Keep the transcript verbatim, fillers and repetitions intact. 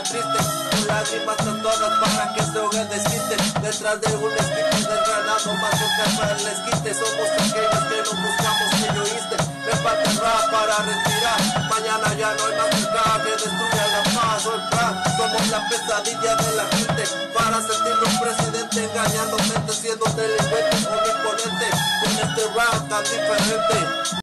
triste, con lágrimas tan todas para que se ahogue el desquite. Detrás de un esquite desgranado, más buscar para el esquite. Somos aquellos que no buscamos que yo oíste. Me falta el rap para respirar. Mañana ya no hay más mercado que destruya la paz o el plan. Somos la pesadilla de la gente, para sentirnos presidente, engañando mente, siendo delincuente o imponente. Con este rap tan diferente,